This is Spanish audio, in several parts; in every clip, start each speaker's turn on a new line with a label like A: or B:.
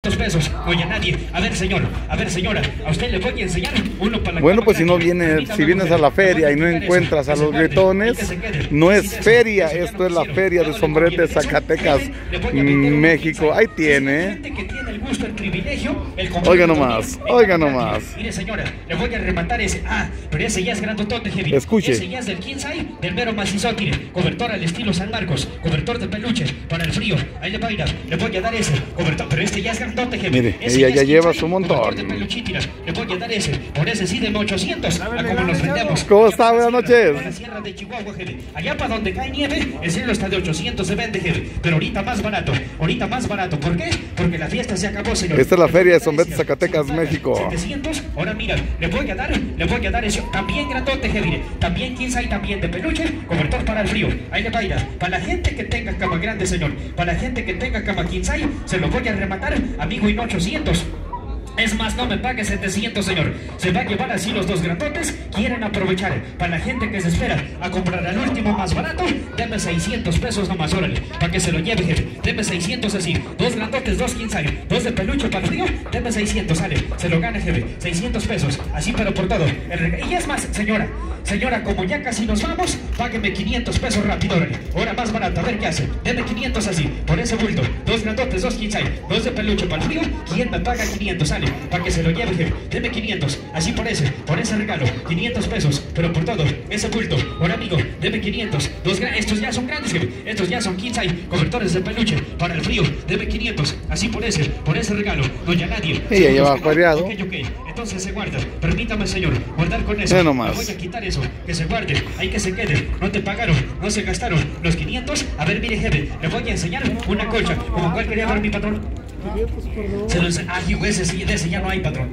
A: pesos, oye a nadie. A ver señor, a ver señora, a usted le voy a enseñar uno para la
B: Bueno, pues si no vienes, si vienes a la feria y no encuentras a los gritones, no es feria, esto es la feria de Sombrerete, Zacatecas, México. Ahí tiene. Oiga nomás, oiga nomás.
A: Mire señora, le voy a rematar ese. Ah, pero ese ya es grandotote, heavy.
B: Escuche.
A: Ese ya es del 15, del mero macizo, mire. Cobertor al estilo San Marcos, cobertor de peluche para el frío. Ahí le va a ir, le voy a dar ese cobertor, pero este ya es grandote, heavy.
B: Mire,
A: ese
B: ella ya lleva su
A: montón.
B: montón.
A: De peluchitira, le voy a dar ese, por ese sí de 800, a como nos vendemos.
B: ¿Cómo está? Buenas noches.
A: Para la sierra de Chihuahua, heavy. Allá para donde cae nieve, el cielo está de 800, se vende, heavy. Pero ahorita más barato, ahorita más barato. ¿Por qué? Porque la fiesta se acabó, señor.
B: Esta es la feria de Sombrerete, Zacatecas, México.
A: 700, ahora mira, le voy a dar ese, también grandote, heavy. También 15 también de peluche, cobertor para el frío. Ahí le va a ir. Para la gente que tenga cama grande, señor. Para la gente que tenga cama 15, se lo voy a rematar, amigo, y no 800. Es más, no me pague 700, señor. Se va a llevar así los dos grandotes. Quieren aprovechar. Para la gente que se espera a comprar al último más barato, deme 600 pesos nomás, órale. Para que se lo lleve, jefe. Deme 600 así. Dos grandotes, dos 15, dos de peluche para el frío. Deme 600, sale. Se lo gana, jefe. 600 pesos. Así, pero por todo. Y es más, señora. Señora, como ya casi nos vamos, págueme 500 pesos rápido, órale. Ahora más barato, a ver qué hace. Deme 500 así. Por ese bulto. Dos grandotes, dos 15, dos de peluche para el frío. ¿Quién me paga 500? Sale. Para que se lo lleve, jefe. Deme 500, así por ese regalo, 500 pesos, pero por todo, ese bulto. Ahora amigo, deme 500, estos ya son grandes, jefe. Estos ya son 15, cobertores de peluche para el frío, deme 500, así por ese regalo, no ya nadie.
B: Ella lleva feriado.
A: Okay. Entonces se guarda, permítame señor, guardar con eso.
B: No más.
A: Voy a quitar eso, que se guarde, hay que se quede, no te pagaron, no se gastaron los 500. A ver, mire, jefe, le voy a enseñar una colcha, como cual quería ver mi patrón. Se los, de ese ya no hay, patrón.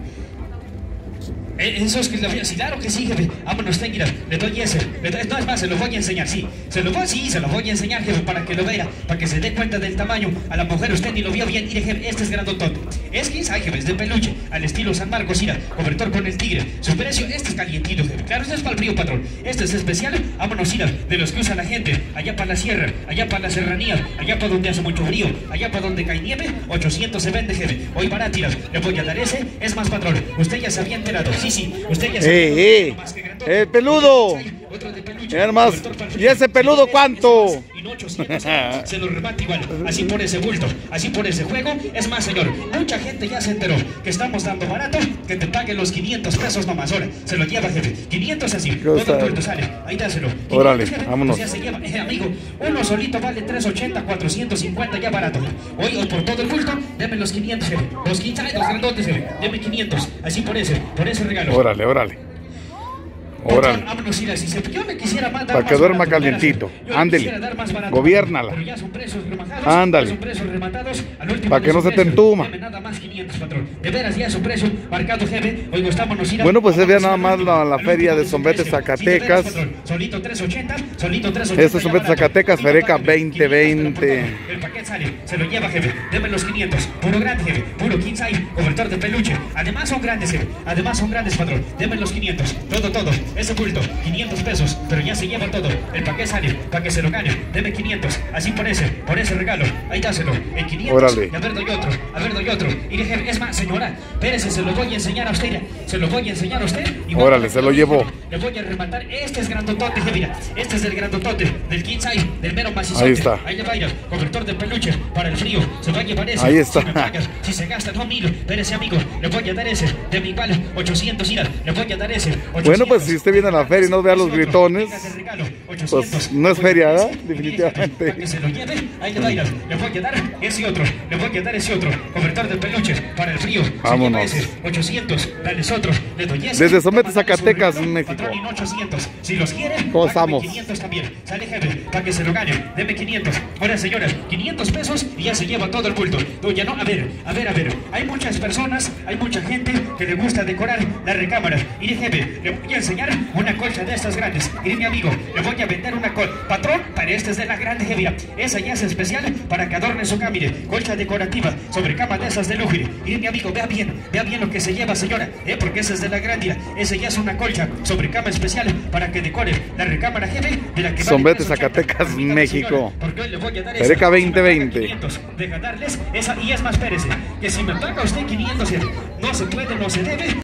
A: Eso es que le voy a decir, claro que sí, jefe. Vámonos, mira, le doy ese. No es más, se lo voy a enseñar, sí. Se lo voy a enseñar, jefe, para que lo vea, para que se dé cuenta del tamaño. A la mujer usted ni lo vio bien. Mire, jefe, este es grandotote. Es 15, jefe, es de peluche, al estilo San Marcos, mira, cobertor con el tigre. Su precio, este es calientito, jefe. Claro, este es para el frío, patrón. Este es especial, vámonos, mira, de los que usa la gente. Allá para la sierra, allá para la serranía, allá para donde hace mucho frío, allá para donde cae nieve, 800 se vende, jefe. Hoy barato, mira, le voy a dar ese. Es más, patrón, usted ya se había enterado. Sí, usted ya se
B: ¡el peludo! Hermanos, ¿y ese peludo cuánto?
A: Y no 800, se lo remate igual, así por ese bulto, así por ese juego. Es más, señor, mucha gente ya se enteró que estamos dando barato, que te paguen los 500 pesos nomás. Ahora, se lo lleva, jefe, 500 así, todo el bulto sale, ahí dáselo.
B: Órale,
A: jefe,
B: vámonos.
A: Pues ya se lleva, amigo, uno solito vale 380, 450 ya barato. Hoy por todo el bulto, deme los 500, jefe, los 15, los grandotes, jefe, deme 500, así por ese regalo.
B: Órale.
A: Vámonos, si yo me quisiera dar
B: para que duerma calientito. Ándele, gobiérnala.
A: Pero ya son precios rematados.
B: Ándale.
A: Son precios rematados.
B: Para que no se te entuma.
A: Nada más 500, patrón. De veras, ya su precio marcado, jefe. Oigo, estámonos.
B: Bueno, pues se ve nada más la feria de Sombrerete, Zacatecas.
A: Solito 380, solito 380.
B: Esto es Sombrerete, Zacatecas, Fereca 2020.
A: El paquete sale, se lo lleva, jefe. Deme los 500. Puro grande, jefe. Puro 15, cobertor de peluche. Además son grandes, jefe. Además son grandes, patrón. Deme los 500. Todo. Ese bulto, 500 pesos, pero ya se lleva todo. El paquete sale, para que se lo gane. Deme 500, así por ese regalo. Ahí dáselo, en 500.
B: Órale.
A: Y a ver, doy otro. Y dije, es más, señora, espérese, se lo voy a enseñar a usted. Se lo voy a enseñar a usted. Y
B: órale, se lo llevó.
A: Le voy a rematar. Este es grandotote, mira. Este es el grandotote, del 15, del mero macizote.
B: Ahí está.
A: Ahí le va a ir, cobertor de peluche, para el frío. Se va a llevar ese.
B: Ahí está.
A: Si me pagas, si se gasta, no, 1000. Espérese, amigo, le voy a dar ese. De mi igual, 800, mira, le voy a dar ese. 800.
B: Bueno, pues si usted viene a la feria y no ve a los gritones, pues no es feria, ¿verdad? Definitivamente.
A: Para que se lo lleve, ahí le va a ir. Le voy a dar ese otro. Le voy a dar ese otro. Cobertor de peluche para el frío.
B: Vámonos.
A: Ese, 800. Dales otro. Le doy ese.
B: Desde Sombrerete, Zacatecas, México.
A: Patrón, y no 800. Si los quiere,
B: ¿cómo estamos?
A: 500 también. Sale, jefe, para que se lo gane. Deme 500. Ahora, señora, 500 pesos y ya se lleva todo el bulto. No, ya no. A ver. Hay muchas personas, hay mucha gente que le gusta decorar la recámara. Y jefe, le voy a enseñar vender una colcha de estas grandes. Mire, mi amigo, le voy a vender una colcha. Patrón, para esta es de la grande, mira. Esa ya es especial para que adorne su cama, mire. Colcha decorativa sobre cama de esas de lujo. Mire, mi amigo, vea bien lo que se lleva, señora, porque esa es de la grande. Esa ya es una colcha sobre cama especial para que decore la recámara jefe de la que
B: Sombrete Zacatecas, México. Pereca 2020.
A: Deja darles esa, y es más, espérese, que si me paga usted 500, no se puede, no se debe.